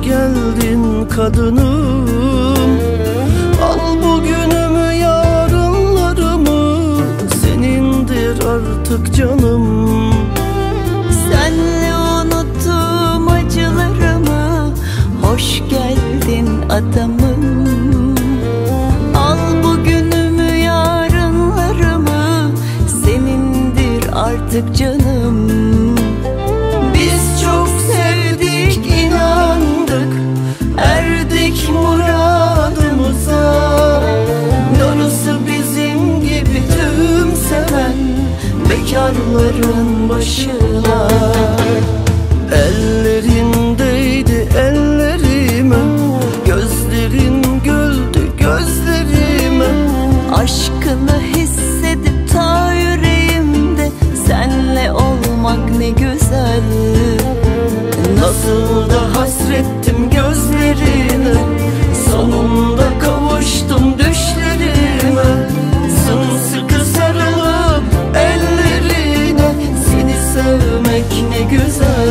geldin kadınım. Al bugünümü yarınlarımı, senindir artık canım. Senle unuttum acılarımı, hoş geldin adamım. Al bugünümü yarınlarımı, senindir artık canım. Biz çok sevdik, inandık, erdik muradımıza. Darısı bizim gibi tüm seven bekarların başına. Ellerindeydi ellerime, gözlerin güldü gözlerime. Aşkını hissedip ta yüreğimde, senle olmak ne güzel. Nasıl da hasrettim gözlerine, sonunda kavuştum düşlerime. Sımsıkı sarılıp ellerine, seni sevmek ne güzel.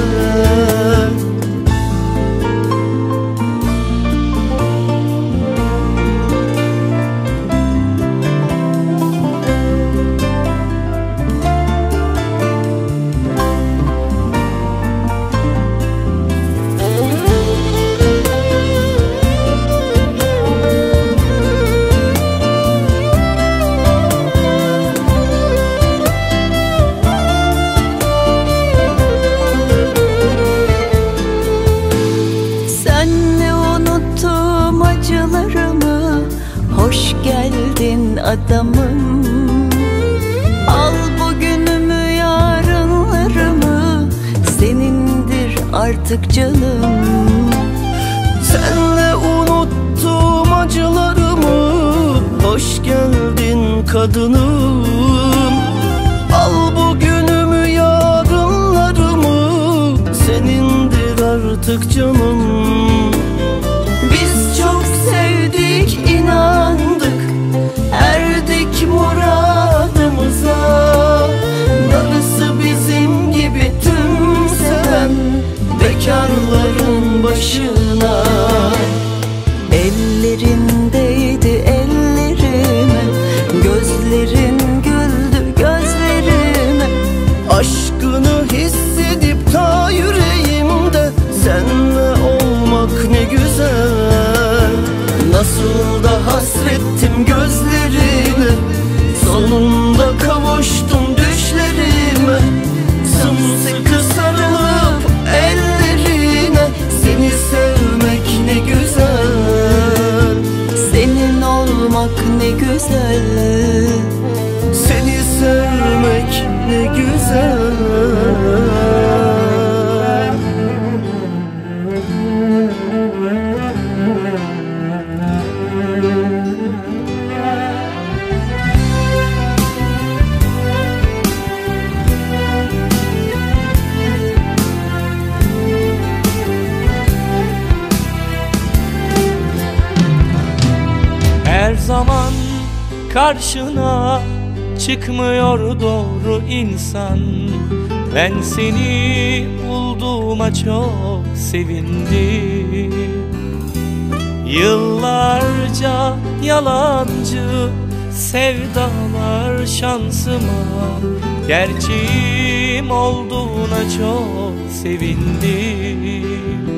Hoş geldin adamım. Al bugünümü yarınlarımı, senindir artık canım. Senle unuttum acılarımı, hoş geldin kadınım. Al bugünümü yarınlarımı, senindir artık canım. Biz çok sevdik, inandık, erdik muradımıza. Darısı bizim gibi tüm seven bekarların başına. Ellerindeydi ellerime, gözlerin güldü gözlerime. Aşkını hissedip ta yüreğimde, senle olmak ne güzel. Nasıl da hasrettim gözlerine, sonunda kavuştum düşlerime. Sımsıkı sarılıp ellerine, seni sevmek ne güzel. Senin olmak ne güzel. Seni sevmek ne güzel. Her zaman karşına çıkmıyor doğru insan. Ben seni bulduğuma çok sevindim. Yıllarca yalancı sevdalar şansıma, gerçeğim olduğuna çok sevindim.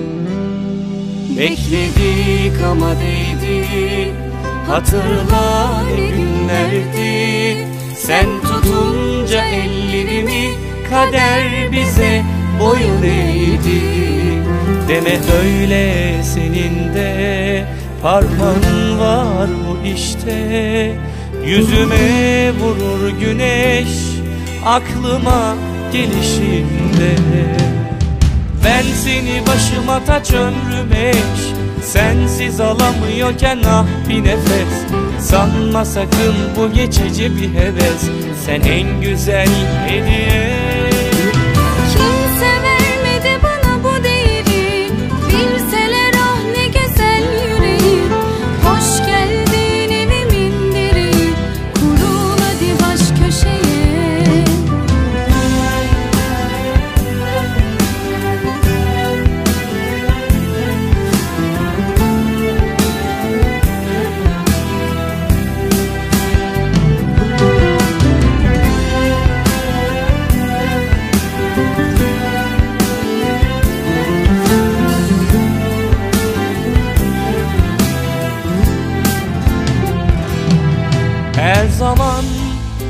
Bekledik ama değdi, hatırla ne günlerdi. Sen tutunca ellerimi, kader bize boyun eğdi. Deme öyle, senin de parmağın var bu işte. Yüzüme vurur güneş aklıma gelişinde. Ben seni başıma taç ömrüm eş, sensiz alamıyorken ah bir nefes. Sanma sakın bu geçici bir heves, sen en güzel hediye. Kimse vermedi bana bu değeri, bilseler ah ne güzel yüreği. Hoş geldin evimin direği, kurul hadi baş köşeye.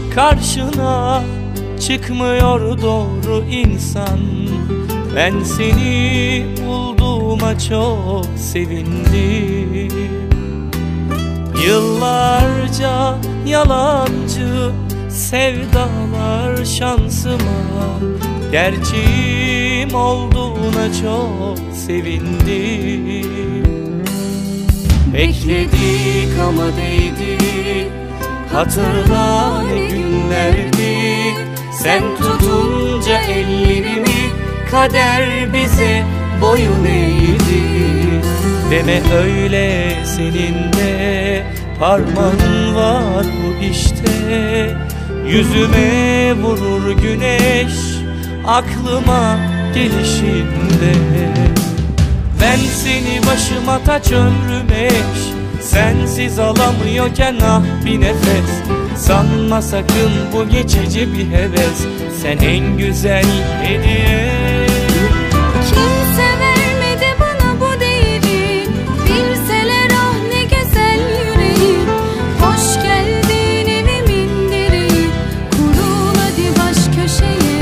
karşına çıkmıyor doğru insan. Ben seni bulduğuma çok sevindim. Yıllarca yalancı sevdalar şansıma gerçeğim olduğuna çok sevindim. Bekledik ama değdi, hatırla ne günlerdi. Sen tutunca ellerimi kader bize boyun eğdi. Deme öyle, senin de parmağın var bu işte. Yüzüme vurur güneş aklıma gelişinde. Ben seni başıma taç ömrüm eş, sensiz alamıyorken ah bir nefes. Sanma sakın bu geçici bir heves, sen en güzel hediye. Kimse vermedi bana bu değeri, bilseler ah ne güzel yüreği. Hoş geldin evimin direği, kurul hadi baş köşeye.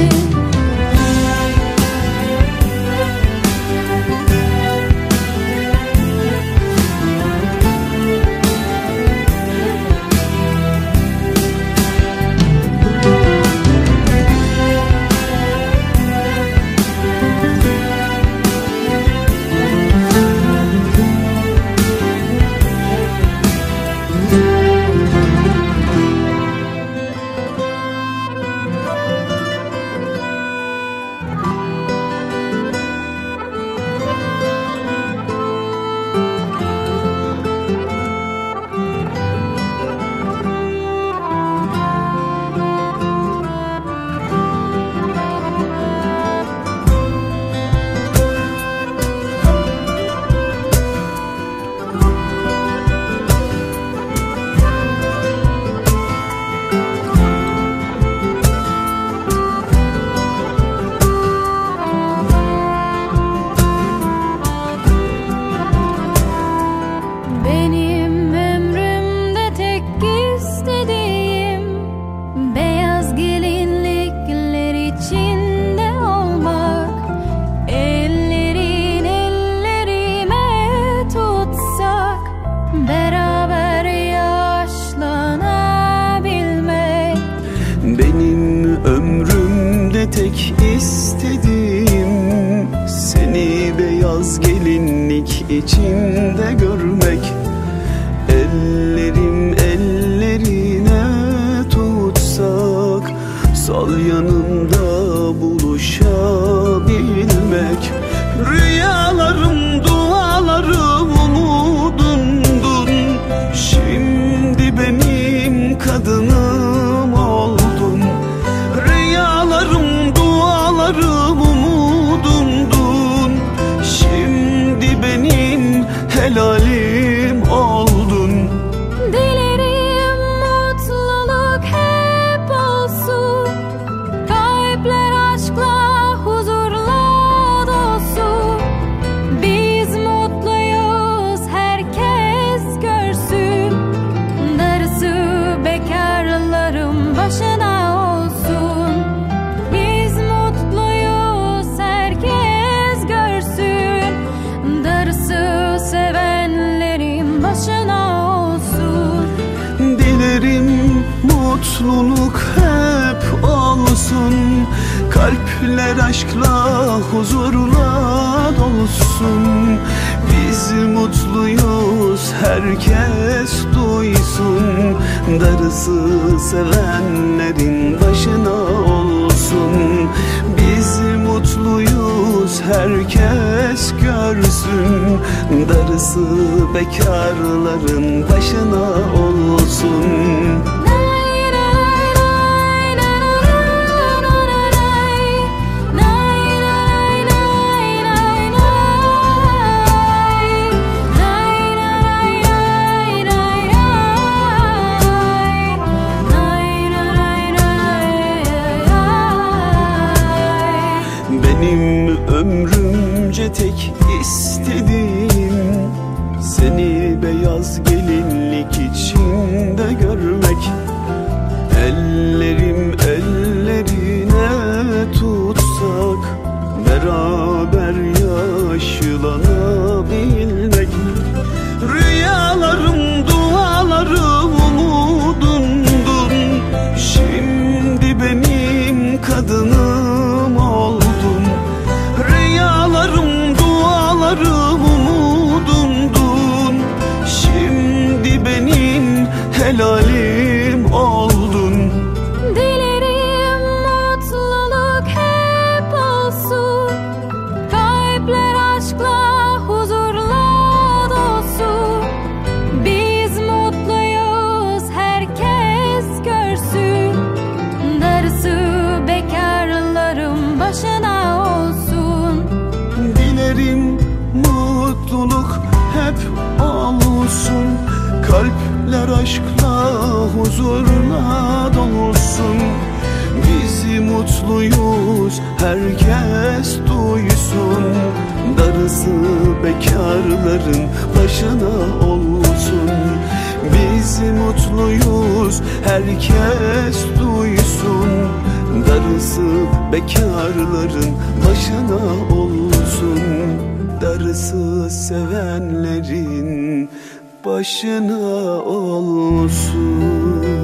Benim ömrümde tek istediğim seni beyaz gelinlik içinde görmek. Ellerim ellerine tutsak, sol yanımda buluşabilmek. Rüyalarım, dualarım umudumdun, şimdi benim kadınım oldun. Rüyalarım, dualarım umudumdun, şimdi benim helalim oldun. Dilerim mutluluk hep olsun, kalpler aşkla huzurla dolsun. Biz mutluyuz, herkes görsün, darısı bekarların başına olsun. Biz mutluyuz, herkes görsün, darısı sevenlerin başına olsun. Dilerim mutluluk hep olsun, kalpler aşkla huzurla dolsun. Biz mutluyuz, herkes duysun, darısı sevenlerin başına olsun. Biz mutluyuz, herkes görsün, darısı bekarların başına olsun. Benim ömrümce tek istediğim seni beyaz gelinlik içinde görmek. kadınım oldun. Rüyalarım, dualarım, umudumdun. Şimdi benim helalim oldun. Dilerim mutluluk hep olsun, kalpler aşkla, huzurla dolsun. Biz mutluyuz, herkes görsün. Darısı bekarların başına olsun. Dilerim mutluluk hep olsun, kalpler aşkla, huzurla dolsun. Biz mutluyuz, herkes duysun. Darısı bekarların başına olsun. Biz mutluyuz, herkes duysun. Darısı bekarların başına olsun. Darısı sevenlerin başına olsun.